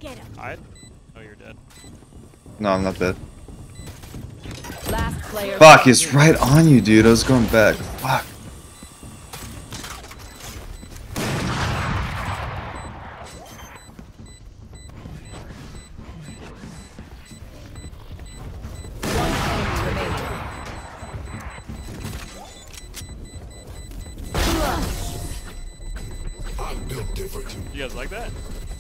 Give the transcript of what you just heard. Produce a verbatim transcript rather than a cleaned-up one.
get him. I? Oh, you're dead. No, I'm not dead. Last player. Fuck, he's right on you, dude. I was going back. Fuck. You guys like that?